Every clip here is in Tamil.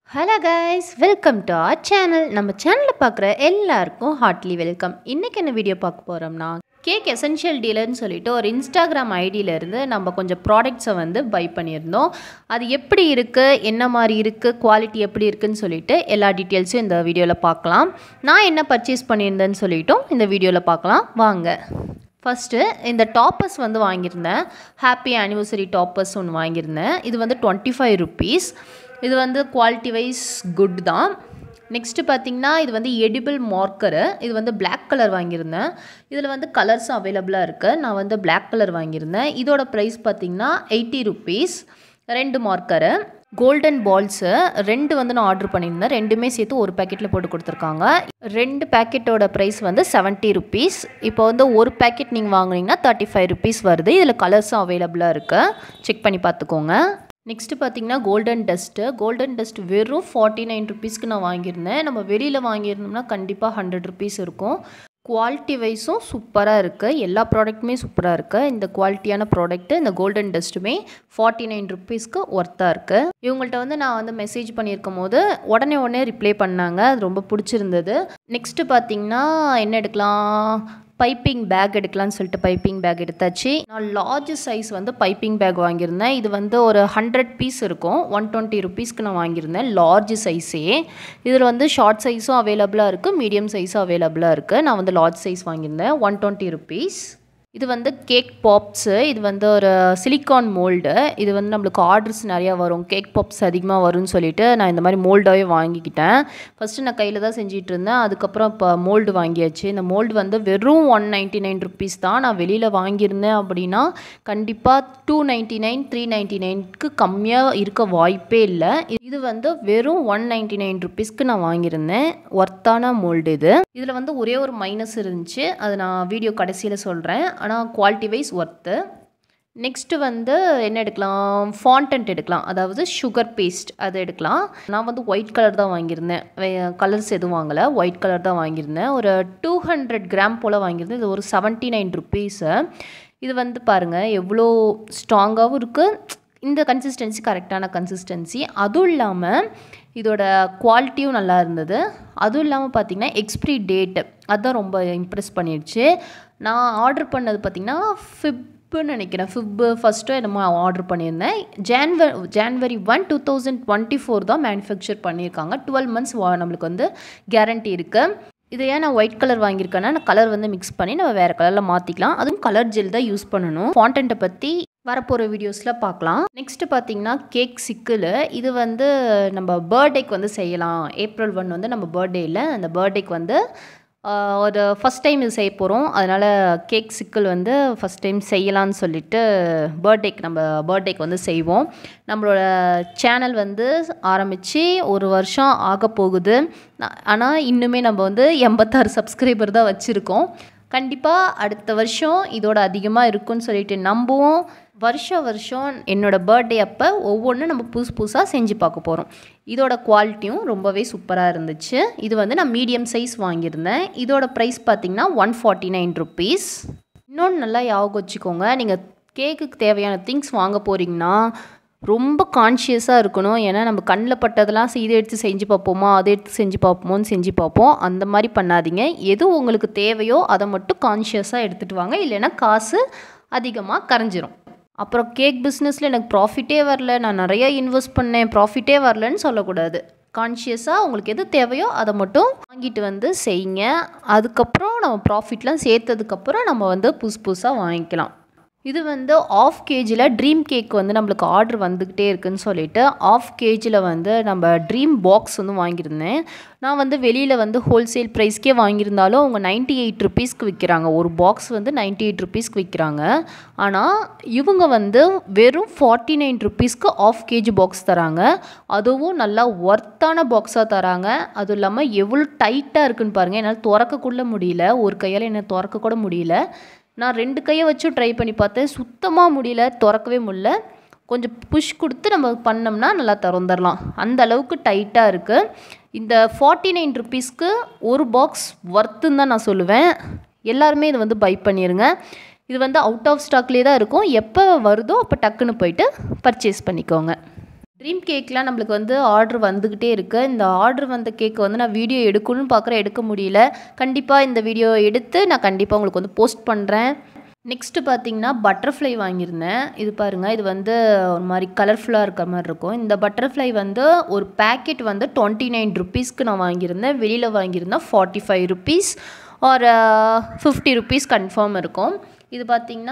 Hello guys, welcome to our channel. நம்ம சேனல்ல பார்க்குற எல்லாருக்கும் ஹார்ட்லி வெல்கம். இன்னைக்கு என்ன வீடியோ பார்க்க போறோம்னா கேக் எசென்ஷியல் டீலர்னு சொல்லிட்டு ஒரு இன்ஸ்டாகிராம் ஐடியில இருந்து நம்ம கொஞ்சம் ப்ராடக்ட்ஸை வந்து பை பண்ணியிருந்தோம். அது எப்படி இருக்கு, என்ன மாதிரி இருக்கு, குவாலிட்டி எப்படி இருக்குன்னு சொல்லிட்டு எல்லா டீட்டெயில்ஸும் இந்த வீடியோவில் பார்க்கலாம். நான் என்ன பர்ச்சேஸ் பண்ணியிருந்தேன்னு சொல்லிட்டும் இந்த வீடியோவில் பார்க்கலாம் வாங்க. ஃபஸ்ட்டு இந்த டாப்பர்ஸ் வந்து வாங்கியிருந்தேன். ஹாப்பி ஆனிவர்சரி டாப்பர்ஸ் ஒன்று வாங்கியிருந்தேன். இது வந்து 25 rupees. இது வந்து குவாலிட்டி வைஸ் குட் தான். நெக்ஸ்ட்டு பார்த்திங்கன்னா இது வந்து எடிபிள் மார்க்கரு. இது வந்து பிளாக் கலர் வாங்கியிருந்தேன். இதில் வந்து கலர்ஸும் அவைலபிளாக இருக்குது. நான் வந்து பிளாக் கலர் வாங்கியிருந்தேன். இதோட ப்ரைஸ் பார்த்திங்கன்னா 80 rupees. 2 மார்க்கரு. கோல்டன் பால்ஸு 2 வந்து நான் ஆர்டர் பண்ணியிருந்தேன். ரெண்டுமே சேர்த்து ஒரு பேக்கெட்டில் போட்டு கொடுத்துருக்காங்க. 2 பேக்கெட்டோட ப்ரைஸ் வந்து 70 rupees. இப்போ வந்து ஒரு பேக்கெட் நீங்கள் வாங்குனீங்கன்னா 35 rupees வருது. இதில் கலர்ஸும் அவைலபிளாக இருக்குது, செக் பண்ணி பார்த்துக்கோங்க. நெக்ஸ்ட்டு பார்த்திங்கன்னா கோல்டன் டஸ்ட்டு வெறும் 49 rupeesக்கு நான் வாங்கியிருந்தேன். நம்ம வெளியில் வாங்கியிருந்தோம்னா கண்டிப்பாக 100 rupees இருக்கும். குவாலிட்டி வைஸும் சூப்பராக இருக்குது. எல்லா ப்ராடக்ட்டுமே சூப்பராக இருக்குது. இந்த குவாலிட்டியான ப்ராடக்ட்டு இந்த கோல்டன் டஸ்ட்டுமே 49 rupeesக்கு ஒர்த்தாக இருக்குது. இவங்கள்ட்ட வந்து நான் வந்து மெசேஜ் பண்ணியிருக்கும் போது உடனே ரிப்ளை பண்ணாங்க. அது ரொம்ப பிடிச்சிருந்தது. நெக்ஸ்ட்டு பார்த்திங்கன்னா என்ன எடுக்கலாம், பைப்பிங் பேக் எடுக்கலான்னு சொல்லிட்டு பைப்பிங் பேக் எடுத்தாச்சு. நான் லார்ஜ் சைஸ் வந்து பைப்பிங் பேக் வாங்கியிருந்தேன். இது வந்து ஒரு 100 பீஸ் இருக்கும். 120 rupeesக்கு நான் வாங்கியிருந்தேன். லார்ஜ் சைஸே. இதில் வந்து ஷார்ட் சைஸும் அவைலபிளாக இருக்குது, மீடியம் சைஸும் அவைலபிளாக இருக்குது. நான் வந்து லார்ஜ் சைஸ் வாங்கியிருந்தேன். 120 rupees. இது வந்து கேக் பாப்ஸு. இது வந்து ஒரு சிலிக்கான் மோல்டு. இது வந்து நம்மளுக்கு ஆர்டர்ஸ் நிறையா வரும், கேக் பாப்ஸ் அதிகமாக வரும்னு சொல்லிட்டு நான் இந்த மாதிரி மோல்டாகவே வாங்கிக்கிட்டேன். ஃபஸ்ட்டு நான் கையில் தான் செஞ்சிட்டு இருந்தேன். அதுக்கப்புறம் இப்போ மோல்டு வாங்கியாச்சு. இந்த மோல்டு வந்து வெறும் 199 rupees தான். நான் வெளியில் வாங்கியிருந்தேன் அப்படின்னா கண்டிப்பாக 299 399க்கு கம்மியாக இருக்க வாய்ப்பே இல்லை. இது வந்து வெறும் 199 rupeesக்கு நான் வாங்கியிருந்தேன். ஒர்த்தான மோல்டு இது. இதில் வந்து ஒரே ஒரு மைனஸ் இருந்துச்சு, அது நான் வீடியோ கடைசியில் சொல்கிறேன். ஆனால் குவாலிட்டி வைஸ் ஒர்த்து. நெக்ஸ்ட்டு வந்து என்ன எடுக்கலாம், ஃபாண்டன்ட் எடுக்கலாம், அதாவது சுகர் பேஸ்ட் அது எடுக்கலாம். நான் வந்து ஒயிட் கலர் தான் வாங்கியிருந்தேன். கலர்ஸ் எதுவும் வாங்கலை, ஒயிட் கலர் தான் வாங்கியிருந்தேன். ஒரு 200 கிராம் போல் வாங்கியிருந்தேன். இது ஒரு 79 rupees. இது வந்து பாருங்கள் எவ்வளோ ஸ்ட்ராங்காகவும் இருக்குது. இந்த கன்சிஸ்டன்சி கரெக்டான கன்சிஸ்டன்சி. அதுவும் இல்லாமல் இதோட குவாலிட்டியும் நல்லா இருந்தது. அதுவும் இல்லாமல் பார்த்திங்கன்னா எக்ஸ்பிரி டேட்டு அதுதான் ரொம்ப இம்ப்ரெஸ் பண்ணிடுச்சு. நான் ஆர்டர் பண்ணது பார்த்திங்கன்னா ஃபிப்புன்னு நினைக்கிறேன். ஃபஸ்ட்டோ என்னமோ ஆர்டர் பண்ணியிருந்தேன். ஜான்வரி 1 2024 தான் மேனுஃபேக்சர் பண்ணியிருக்காங்க. 12 months நம்மளுக்கு வந்து கேரண்டி இருக்குது. இதை ஏன் நான் ஒயிட் கலர் வாங்கியிருக்கேன்னா நான் கலர் வந்து மிக்ஸ் பண்ணி நம்ம வேறு கலரில் மாற்றிக்கலாம். அதுவும் கலர் ஜெல் தான் யூஸ் பண்ணணும். ஃபாண்டன்ட்டை பற்றி வரப்போகிற வீடியோஸில் பார்க்கலாம். நெக்ஸ்ட்டு பார்த்திங்கன்னா கேக் சிக்கிள். இது வந்து நம்ம பர்த்டேக்கு வந்து செய்யலாம். April 1 வந்து நம்ம பர்த்டேயில், அந்த பர்த்டேக்கு வந்து ஒரு ஃபஸ்ட் டைம் இது செய்ய போகிறோம். அதனால் கேக் சிக்கிள் வந்து ஃபஸ்ட் டைம் செய்யலான்னு சொல்லிட்டு நம்ம பர்த்டேக்கு வந்து செய்வோம். நம்மளோட சேனல் வந்து ஆரம்பித்து ஒரு வருஷம் ஆக போகுது. ஆனால் இன்னுமே நம்ம வந்து 86 சப்ஸ்கிரைபர் தான் வச்சுருக்கோம். கண்டிப்பாக அடுத்த வருஷம் இதோட அதிகமாக இருக்குன்னு சொல்லிட்டு நம்புவோம். வருஷம் என்னோடய பர்த்டே அப்போ ஒவ்வொன்றும் நம்ம புதுசாக செஞ்சு பார்க்க போகிறோம். இதோட குவாலிட்டியும் ரொம்பவே சூப்பராக இருந்துச்சு. இது வந்து நான் மீடியம் சைஸ் வாங்கியிருந்தேன். இதோட ப்ரைஸ் பார்த்திங்கன்னா 149 rupees. இன்னொன்று நல்லா ஞாபகம் வச்சுக்கோங்க, நீங்கள் கேக்குக்கு தேவையான திங்ஸ் வாங்க போகிறீங்கன்னா ரொம்ப கான்ஷியஸாக இருக்கணும். ஏன்னா நம்ம கண்ணில் பட்டதெல்லாம் இதை எடுத்து செஞ்சு பார்ப்போமா, அதை எடுத்து செஞ்சு பார்ப்போமோன்னு செஞ்சு பார்ப்போம். அந்த மாதிரி பண்ணாதீங்க. எது உங்களுக்கு தேவையோ அதை மட்டும் கான்ஷியஸாக எடுத்துகிட்டு வாங்க. இல்லைன்னா காசு அதிகமாக கரைஞ்சிரும். அப்புறம் கேக் பிஸ்னஸில் எனக்கு ப்ராஃபிட்டே வரல, நான் நிறையா இன்வெஸ்ட் பண்ணேன், ப்ராஃபிட்டே வரலன்னு சொல்லக்கூடாது. கான்ஷியஸாக உங்களுக்கு எது தேவையோ அதை மட்டும் வாங்கிட்டு வந்து செய்யுங்க. அதுக்கப்புறம் நம்ம ப்ராஃபிட்லாம் சேர்த்ததுக்கப்புறம் நம்ம வந்து புதுசாக வாங்கிக்கலாம். இது வந்து 1/2 kgல ட்ரீம் கேக் வந்து நம்மளுக்கு ஆர்டர் வந்துக்கிட்டே இருக்குதுன்னு சொல்லிட்டு 1/2 kgல வந்து நம்ம ட்ரீம் பாக்ஸ் வந்து வாங்கியிருந்தேன். நான் வந்து வெளியில் வந்து ஹோல்சேல் ப்ரைஸ்க்கே வாங்கியிருந்தாலும் அவங்க 98 rupeesக்கு விற்கிறாங்க. ஒரு பாக்ஸ் வந்து 98 rupeesக்கு விற்கிறாங்க. ஆனால் இவங்க வந்து வெறும் 49 rupeesக்கு 1/2 kg பாக்ஸ் தராங்க. அதுவும் நல்லா ஒர்த்தான பாக்ஸாக தராங்க. அதுவும் இல்லாமல் எவ்வளோ டைட்டாக இருக்குதுன்னு பாருங்கள். என்னால் திறக்கக்கூட முடியல, ஒரு கையால் என்ன திறக்கக்கூட முடியல. நான் 2 கையை வச்சும் ட்ரை பண்ணி பார்த்தேன், சுத்தமாக முடியல, திறக்கவே முடியல. கொஞ்சம் புஷ் கொடுத்து நம்ம பண்ணோம்னா நல்லா திறந்துடலாம். அந்த அளவுக்கு டைட்டாக இருக்குது. இந்த 49 rupeesக்கு ஒரு பாக்ஸ் ஒர்த்துன்னு தான் நான் சொல்லுவேன். எல்லாருமே இது வந்து பை பண்ணிடுங்க. இது வந்து அவுட் ஆஃப் ஸ்டாக்லேயே தான் இருக்கும். எப்போ வருதோ அப்போ டக்குன்னு போயிட்டு பர்ச்சேஸ் பண்ணிக்கோங்க. ட்ரீம் கேக்லாம் நம்மளுக்கு வந்து ஆர்டர் வந்துக்கிட்டே இருக்குது. இந்த ஆர்டர் வந்த கேக்கு வந்து நான் வீடியோ எடுக்கணும்னு பார்க்குறேன், எடுக்க முடியல. கண்டிப்பாக இந்த வீடியோ எடுத்து நான் கண்டிப்பாக உங்களுக்கு வந்து போஸ்ட் பண்ணுறேன். நெக்ஸ்ட்டு பார்த்தீங்கன்னா பட்டர்ஃப்ளை வாங்கியிருந்தேன். இது பாருங்கள், இது வந்து ஒரு மாதிரி கலர்ஃபுல்லாக இருக்க மாதிரி இருக்கும். இந்த பட்டர்ஃப்ளை வந்து ஒரு பேக்கெட் வந்து 29 ருப்பீஸ்க்கு நான் வாங்கியிருந்தேன். வெளியில் வாங்கியிருந்தேன் 45 ருப்பீஸ் ஒரு 50 ருப்பீஸ் கன்ஃபார்ம் இருக்கும். இது பார்த்திங்கன்னா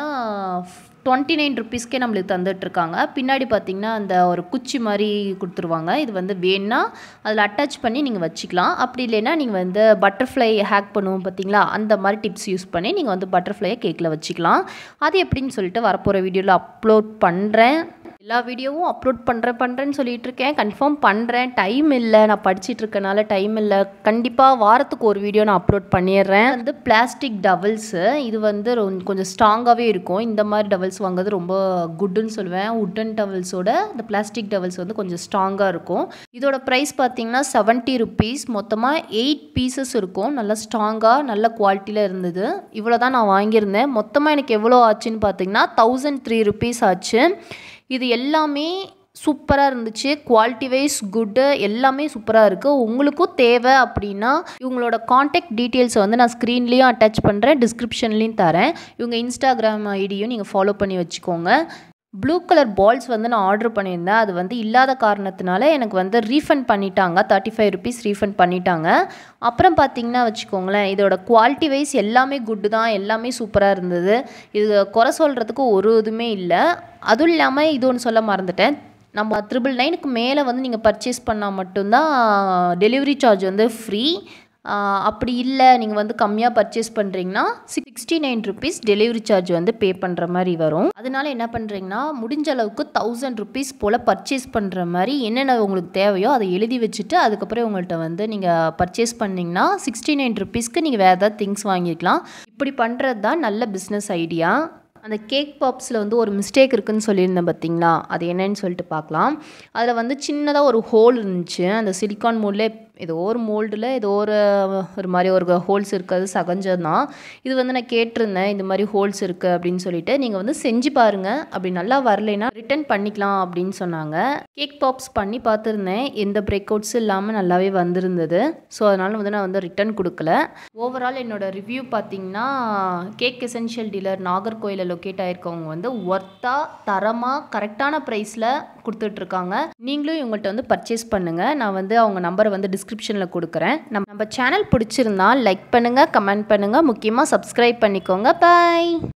29 ருப்பீஸ்க்கே நம்மளுக்கு தந்துட்டுருக்காங்க. பின்னாடி பார்த்திங்கன்னா அந்த ஒரு குச்சி மாதிரி கொடுத்துருவாங்க. இது வந்து வேணுன்னா அதில் அட்டாச் பண்ணி நீங்கள் வச்சுக்கலாம். அப்படி இல்லைன்னா நீங்கள் வந்து பட்டர்ஃப்ளை ஹேக் பண்ணுவோம் பார்த்திங்களா, அந்த மாதிரி டிப்ஸ் யூஸ் பண்ணி நீங்கள் வந்து பட்டர்ஃப்ளையை கேக்கில் வச்சுக்கலாம். அது எப்படின்னு சொல்லிட்டு வரப்போகிற வீடியோவில் அப்லோட் பண்ணுறேன். எல்லா வீடியோவும் அப்லோட் பண்ணுறேன்னு சொல்லிட்டு இருக்கேன். கன்ஃபார்ம் பண்ணுறேன். டைம் இல்லை, நான் படிச்சுட்டு இருக்கனால டைம் இல்லை. கண்டிப்பாக வாரத்துக்கு ஒரு வீடியோ நான் அப்லோட் பண்ணிடுறேன். வந்து பிளாஸ்டிக் டவல்ஸு, இது வந்து கொஞ்சம் ஸ்ட்ராங்காகவே இருக்கும். இந்த மாதிரி டவல்ஸ் வாங்குறது ரொம்ப குட்டுன்னு சொல்லுவேன். உட்டன் டவல்ஸோட இந்த பிளாஸ்டிக் டவல்ஸ் வந்து கொஞ்சம் ஸ்ட்ராங்காக இருக்கும். இதோட ப்ரைஸ் பார்த்தீங்கன்னா 70 ருப்பீஸ். மொத்தமாக 8 பீசஸ் இருக்கும். நல்லா ஸ்ட்ராங்காக நல்ல குவாலிட்டியில் இருந்தது. இவ்வளோ தான் நான் வாங்கியிருந்தேன். மொத்தமாக எனக்கு எவ்வளோ ஆச்சுன்னு பார்த்தீங்கன்னா 1003 ருப்பீஸ் ஆச்சு. இது எல்லாமே சூப்பராக இருந்துச்சு. குவாலிட்டி வைஸ் குட்டு, எல்லாமே சூப்பராக இருக்குது. உங்களுக்கும் தேவை அப்படின்னா இவங்களோட காண்டாக்ட் டீட்டெயில்ஸை வந்து நான் ஸ்க்ரீன்லேயும் அட்டாச் பண்ணுறேன், டிஸ்கிரிப்ஷன்லேயும் தரேன். இவங்க இன்ஸ்டாகிராம் ஐடியும் நீங்கள் ஃபாலோ பண்ணி வச்சுக்கோங்க. ப்ளூ கலர் பால்ஸ் வந்து நான் ஆர்டர் பண்ணியிருந்தேன். அது வந்து இல்லாத காரணத்தினால எனக்கு வந்து ரீஃபண்ட் பண்ணிட்டாங்க. 35 ருப்பீஸ் ரீஃபண்ட் பண்ணிட்டாங்க. அப்புறம் பார்த்திங்கன்னா வச்சுக்கோங்களேன், இதோட குவாலிட்டி வைஸ் எல்லாமே குட்டு தான், எல்லாமே சூப்பராக இருந்தது. இது குறை சொல்கிறதுக்கு ஒரு இதுவுமே இல்லை. அதுவும் இல்லாமல் இது ஒன்று சொல்ல மறந்துட்டேன், நம்ம 999க்கு மேலே வந்து நீங்கள் பர்ச்சேஸ் பண்ணால் மட்டும்தான் டெலிவரி சார்ஜ் வந்து ஃப்ரீ. அப்படி இல்லை, நீங்கள் வந்து கம்மியாக பர்ச்சேஸ் பண்ணுறீங்கன்னா 69 ருப்பீஸ் டெலிவரி சார்ஜ் வந்து பே பண்ணுற மாதிரி வரும். அதனால என்ன பண்ணுறீங்கன்னா முடிஞ்ச அளவுக்கு 1000 ருப்பீஸ் போல் பர்ச்சேஸ் பண்ணுற மாதிரி என்னென்ன உங்களுக்கு தேவையோ அதை எழுதி வச்சுட்டு அதுக்கப்புறம் உங்கள்கிட்ட வந்து நீங்கள் பர்ச்சேஸ் பண்ணிங்கன்னா 69 ருப்பீஸ்க்கு நீங்கள் வேறு ஏதாவது திங்ஸ் வாங்கிக்கலாம். இப்படி பண்ணுறது தான் நல்ல பிஸ்னஸ் ஐடியா. அந்த கேக் பாப்ஸில் வந்து ஒரு மிஸ்டேக் இருக்குதுன்னு சொல்லியிருந்தேன் பார்த்தீங்களா, அது என்னன்னு சொல்லிட்டு பார்க்கலாம். அதில் வந்து சின்னதாக ஒரு ஹோல் இருந்துச்சு. அந்த சிலிக்கான் மோல்டில் ஏதோ ஒரு மோல்டில் ஏதோ ஒரு மாதிரி ஒரு ஹோல்ஸ் இருக்கிறது சகஜம் தான். இது வந்து நான் கேட்டிருந்தேன், இந்த மாதிரி ஹோல்ஸ் இருக்குது அப்படின்னு சொல்லிட்டு. நீங்கள் வந்து செஞ்சு பாருங்கள், அப்படி நல்லா வரலைன்னா ரிட்டன் பண்ணிக்கலாம் அப்படின்னு சொன்னாங்க. கேக் பாப்ஸ் பண்ணி பார்த்துருந்தேன், எந்த பிரேக் அவுட்ஸும் இல்லாமல் நல்லாவே வந்திருந்தது. ஸோ அதனால் வந்து நான் வந்து ரிட்டன் கொடுக்கல. ஓவரால் என்னோடய ரிவ்யூ பார்த்திங்கன்னா, கேக் எசென்ஷியல் டீலர் நாகர்கோயிலில் லொக்கேட் ஆகிருக்கவங்க வந்து ஒர்த்தாக தரமாக கரெக்டான ப்ரைஸில் கொடுத்துட்ருக்காங்க. நீங்களும் இவங்கள்ட்ட வந்து பர்ச்சேஸ் பண்ணுங்கள். நான் வந்து அவங்க நம்பரை வந்து டிஸ்கிரிப்ஷனில் கொடுக்குறேன். நம்ம சேனல் பிடிச்சிருந்தா லைக் பண்ணுங்கள், கமெண்ட் பண்ணுங்கள், முக்கியமாக சப்ஸ்கிரைப் பண்ணிக்கோங்க. பாய்.